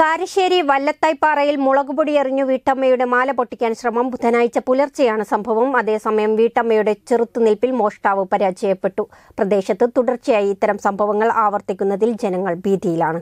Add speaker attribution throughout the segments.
Speaker 1: കാരശ്ശേരി വല്ലത്തായ്പാറയിൽ മുളകുപൊടി എറിഞ്ഞു വീട്ടമ്മയുടെ മാല പൊട്ടിക്കാൻ ശ്രമം. ബുധനാഴ്ച പുലർച്ചെയാണ് സംഭവം. അതേസമയം വീട്ടമ്മയുടെ ചെറുത്തുനിൽപ്പിൽ മോഷ്ടാവ് പരാജയപ്പെട്ടു. പ്രദേശത്ത് തുടർച്ചയായി ഇത്തരം സംഭവങ്ങൾ ആവർത്തിക്കുന്നതിൽ ജനങ്ങൾ ഭീതിയിലാണ്.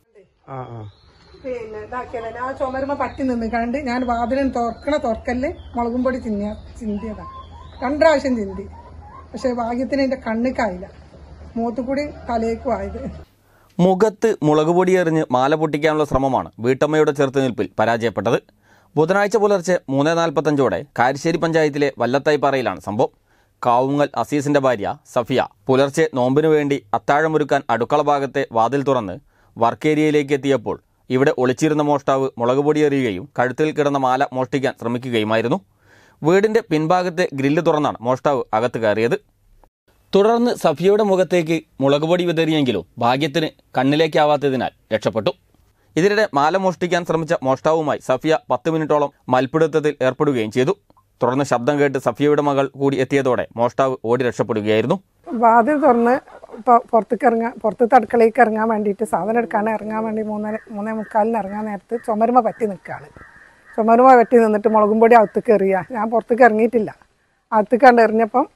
Speaker 2: ആ ചുമരുമ പറ്റി നിന്ന് കണ്ട് ഞാൻ വാതിലും തുറക്കല് മുളകും പൊടി ചിന്തിയതാണ്. 2 പ്രാവശ്യം ചിന്തി. പക്ഷെ ഭാഗ്യത്തിന് എന്റെ കണ്ണിക്കായില്ല, മൂത്തുകൂടി തലേക്കും ആയത്.
Speaker 3: മുഖത്ത് മുളകുപൊടി എറിഞ്ഞ് മാല പൊട്ടിക്കാനുള്ള ശ്രമമാണ് വീട്ടമ്മയുടെ ചെറുത്തുനിൽപ്പിൽ പരാജയപ്പെട്ടത്. ബുധനാഴ്ച പുലർച്ചെ 3:45 കാരശ്ശേരി പഞ്ചായത്തിലെ വല്ലത്തായ്പാറയിലാണ് സംഭവം. കാവുങ്ങൽ അസീസിന്റെ ഭാര്യ സഫിയ പുലർച്ചെ നോമ്പിനു വേണ്ടി അത്താഴമൊരുക്കാൻ അടുക്കള ഭാഗത്തെ വാതിൽ തുറന്ന് വർക്ക് ഏരിയയിലേക്ക് എത്തിയപ്പോൾ ഇവിടെ ഒളിച്ചിരുന്ന മോഷ്ടാവ് മുളകുപൊടി എറിയുകയും കഴുത്തിൽ കിടന്ന മാല മോഷ്ടിക്കാൻ ശ്രമിക്കുകയുമായിരുന്നു. വീടിന്റെ പിൻഭാഗത്തെ ഗ്രില്ല് തുറന്നാണ് മോഷ്ടാവ് അകത്ത് കയറിയത്. തുടർന്ന് സഫിയയുടെ മുഖത്തേക്ക് മുളകുപൊടി വിതറിയെങ്കിലും ഭാഗ്യത്തിന് കണ്ണിലേക്കാവാത്തതിനാൽ രക്ഷപ്പെട്ടു. ഇതിനിടെ മാല മോഷ്ടിക്കാൻ ശ്രമിച്ച മോഷ്ടാവുമായി സഫിയ 10 മിനിറ്റോളം മൽപ്പിടുത്തത്തിൽ ഏർപ്പെടുകയും ചെയ്തു. തുടർന്ന് ശബ്ദം കേട്ട് സഫിയയുടെ മകൾ കൂടി എത്തിയതോടെ മോഷ്ടാവ് ഓടി രക്ഷപ്പെടുകയായിരുന്നു.
Speaker 2: വാതിൽ തുറന്ന് പുറത്തേക്ക് അടുക്കളയ്ക്ക് ഇറങ്ങാൻ വേണ്ടിയിട്ട് സാധനം എടുക്കാൻ ഇറങ്ങാൻ വേണ്ടി 3:45 ഇറങ്ങാൻ നേരത്ത് ചുമരുമ പറ്റി നിൽക്കുകയാണ്. ചുമരുമ പറ്റി നിന്നിട്ട് മുളകും പൊടി അകത്തേക്ക് എറിയുക. ഞാൻ പുറത്തേക്ക് ഇറങ്ങിയിട്ടില്ല. അകത്തേക്ക് കണ്ട് എറിഞ്ഞപ്പം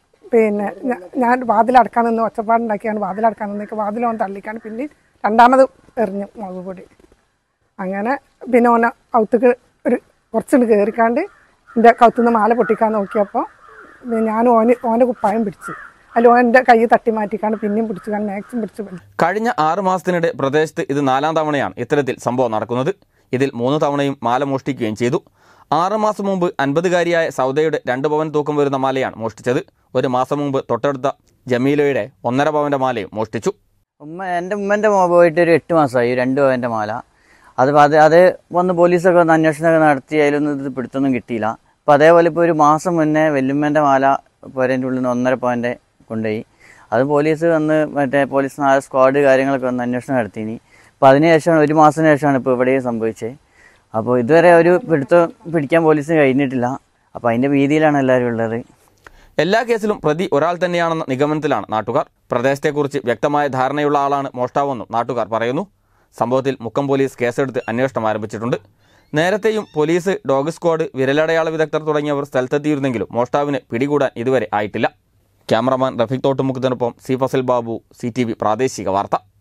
Speaker 2: ഞാൻ വാതിലടക്കാൻ നിന്ന് ഒച്ചപ്പാടുണ്ടാക്കിയാണ് വാതിലടക്കാൻ നിന്നേക്ക് വാതിലോൻ തള്ളിക്കാണ്. പിന്നെ 2ാമത് എറിഞ്ഞു മുളക് പൊടി. അങ്ങനെ പിന്നെ ഓനെ ഔത്തേക്ക് കുറച്ചുണ്ട് കയറിക്കാണ്ട് എൻ്റെ കൗത്തുനിന്ന് മാല പൊട്ടിക്കാൻ നോക്കിയപ്പോൾ ഞാൻ ഓൻ്റെ കുപ്പായം പിടിച്ച് അതിൽ ഓൻ്റെ കൈ തട്ടി മാറ്റിക്കാണ്ട് പിന്നെയും പിടിച്ചുകാണ്ട് മാക്സിമം പിടിച്ചു.
Speaker 3: കഴിഞ്ഞ 6 മാസത്തിനിടെ പ്രദേശത്ത് ഇത് 4ാം തവണയാണ് ഇത്തരത്തിൽ സംഭവം നടക്കുന്നത്. ഇതിൽ 3 തവണയും മാല മോഷ്ടിക്കുകയും ചെയ്തു. 6 മാസം മുമ്പ് 50-കാരിയായ സൗദയുടെ 2 പവൻ തൂക്കം വരുന്ന മാലയാണ് മോഷ്ടിച്ചത്. 1 മാസം മുമ്പ് തൊട്ടടുത്ത ജമീലയുടെ 1.5 പവന്റെ മാലയും മോഷ്ടിച്ചു.
Speaker 4: എൻ്റെ ഉമ്മൻ്റെ പോയിട്ട് ഒരു 8 മാസമായി 2 പവൻ്റെ മാല. അത് വന്ന് പോലീസൊക്കെ ഒന്ന് അന്വേഷണമൊക്കെ നടത്തി അതിലൊന്നും ഇത് പിടുത്തൊന്നും കിട്ടിയില്ല. അപ്പോൾ അതേപോലെ ഇപ്പോൾ ഒരു മാസം മുന്നേ വെല്ലുമ്മൻ്റെ മാല പോരേൻ്റെ ഉള്ളിൽ നിന്ന് 1.5 പവൻ്റെ കൊണ്ടുപോയി. അത് പോലീസ് വന്ന് പോലീസ് 4 സ്ക്വാഡ് കാര്യങ്ങളൊക്കെ വന്ന് അന്വേഷണം നടത്തിയിനി. അപ്പോൾ അതിനുശേഷമാണ് 1 മാസത്തിന് ശേഷമാണ് ഇപ്പോൾ ഇവിടെയും സംഭവിച്ചത്. അപ്പോൾ ഇതുവരെ ഒരു പിടിക്കാൻ പോലീസിന് കഴിഞ്ഞിട്ടില്ല. അപ്പോൾ അതിൻ്റെ ഭീതിയിലാണ് എല്ലാവരും ഉള്ളത്.
Speaker 3: എല്ലാ കേസിലും പ്രതി ഒരാൾ തന്നെയാണെന്ന നിഗമനത്തിലാണ് നാട്ടുകാർ. പ്രദേശത്തെക്കുറിച്ച് വ്യക്തമായ ധാരണയുള്ള ആളാണ് മോഷ്ടാവെന്നും നാട്ടുകാർ പറയുന്നു. സംഭവത്തിൽ മുക്കം പോലീസ് കേസെടുത്ത് അന്വേഷണം ആരംഭിച്ചിട്ടുണ്ട്. നേരത്തെയും പോലീസ്, ഡോഗ് സ്ക്വാഡ്, വിരലടയാള വിദഗ്ധർ തുടങ്ങിയവർ സ്ഥലത്തെത്തിയിരുന്നെങ്കിലും മോഷ്ടാവിന് പിടികൂടാൻ ഇതുവരെ ആയിട്ടില്ല. ക്യാമറമാൻ റഫീഖ് തോട്ടുമുഖത്തിനൊപ്പം സി ഫസൽ ബാബു, CTV പ്രാദേശിക വാർത്ത.